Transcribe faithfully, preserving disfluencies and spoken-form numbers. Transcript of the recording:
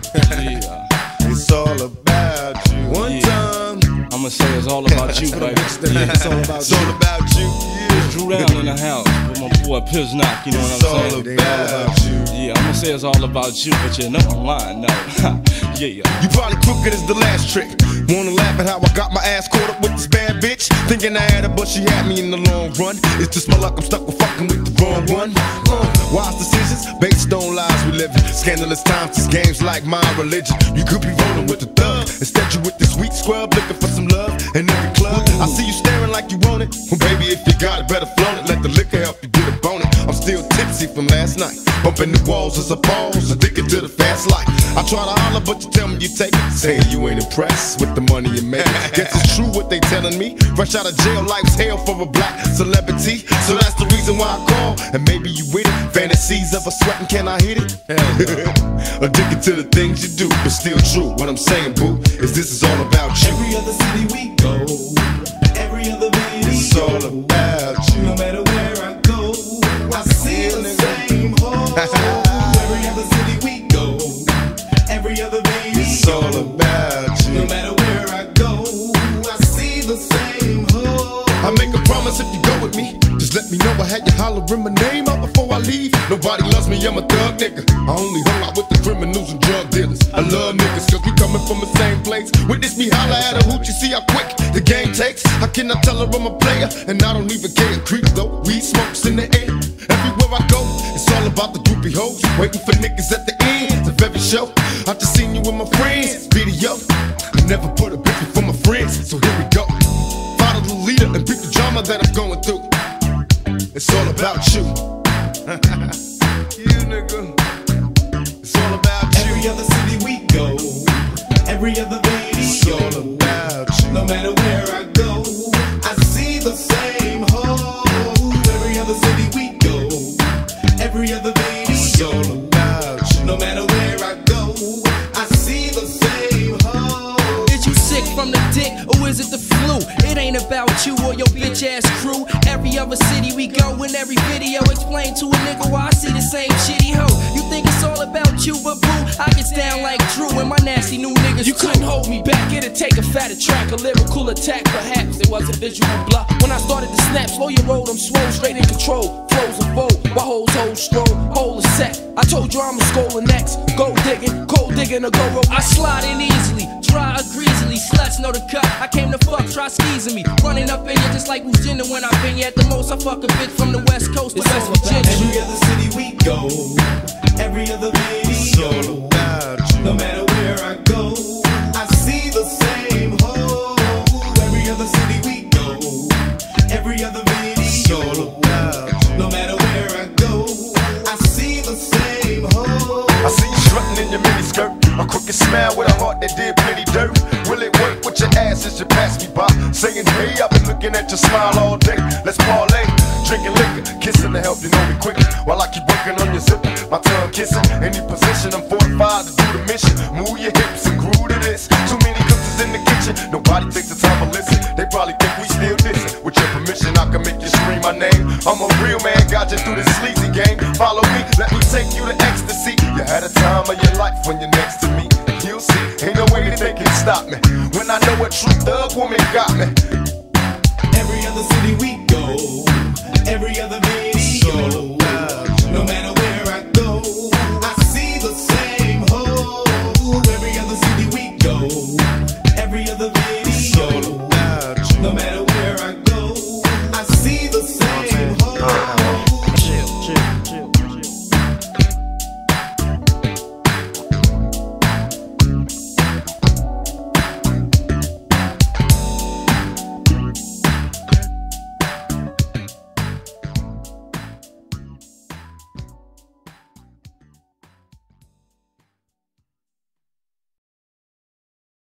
Yeah. It's all about you. One Yeah. time. I'ma say it's all about you, baby. Yeah. It's all about It's you. all about you. It's Drew down in the house with my boy Piznok, you know It's what I'm all saying? about you. Yeah, I'ma say it's all about you, but you know I'm lying, no. Yeah. You probably crooked as the last trick. Wanna laugh at how I got my ass caught up with this bad bitch? Thinking I had her, but she had me in the long run. It's just my luck, I'm stuck with fucking with the wrong one. Uh, wise decisions based on lies we live in. Scandalous times, this game's like my religion. You could be rolling with the thug, instead you with the sweet scrub, looking for some love in every club. I see you staring like you want it. Well, baby, if you got it, better flaunt it. Let the liquor help you get a bone it. I'm still tipsy from last night, bumping the walls as a pause, addicted to the fast life. I try to holler, but you tell me you take it. Saying you ain't impressed with the money you make. Guess it's true what they telling me. Fresh out of jail, life's hell for a black celebrity. So that's the reason why I call, and maybe you with it. Fantasies of a sweating, can I hit it? Addicted to the things you do, but still true. What I'm saying, boo, is this is all about you. Every other city we go, every other video, It's all about you. no matter where I go, I see the same hole. Every other city we go, every other video, It's all about no you. matter where I go, I see the same hole. I make a promise if you go with me, just let me know. I had you hollering my name out before I leave. Nobody loves me, I'm a thug nigga. I only hung out with the criminals and drug dealers. I love niggas cause we coming from the same place. Witness me holler at a hoot, you see how quick the game takes. How can I tell her I'm a player and I don't even care? Creep though, weed smokes in the air. Everywhere I go, it's all about the groupie hoes. Waiting for niggas at the end of every show. I just seen you with my friends, video. I never put a bitch before my friends, so here we go. Follow the leader and pick the drama that I'm going through. It's all about you. You nigga. It's all about you. Every other city we go, every other It's all video, about you. no matter where I go, I see the same hole. Every other city we go, every other It's all video, about you. no matter where I go, I see the same hole. Is you sick from the dick, or is it the flu? It ain't about you or your bitch ass crew. Every other city we go, in every video, explain to a nigga why I see the same shitty hoe. You think it's all about you, but boo, I get down like Drew and my nasty new niggas. You couldn't hold me back, it'd take a fatter track, a lyrical attack, perhaps it was a visual block. When I started to snap, slow your roll, I'm swole, straight in control, flows a bowl, while hoes hold stroll, whole is set. I told you I'm a scholar next, go digging, cold digging, a go roll. I slide in easily, dry or greasily, sluts know the cut. I came to fuck, try skeezing me, running up in you just like Virginia when I've been. At the most, I fuck a bitch from the West Coast to West Virginia. Every other city we go, every other It's all video, about you. no matter where I go, I see the same hole. Every other city we go, every other It's all video, about you. no matter where I go, I see the same hole. I see you strutting in your mini skirt, a crooked smile with a heart that did plenty dirt. Will it work with your ass as you pass me by? Saying, hey, I've been looking at your smile all day. Let's parlay, drinking liquor, kissing to help you know me quicker. While I keep working on your zipper, my tongue kissing. Any position, I'm fortified to do the mission. Move your hips and groove to this. Too many cookies in the kitchen, nobody takes the time to listen. They probably think we still dissing. With your permission, I can make you scream my name. I'm a real man, got you through this sleazy game. Follow me, let me take you to ecstasy. You had a time of your life when you're next to me. You'll see, ain't no way that they can stop me. When I know a true thug woman got me. Every other city we go, every other video, no matter where I go, I see the same hole. Every other city we go, every other video, no matter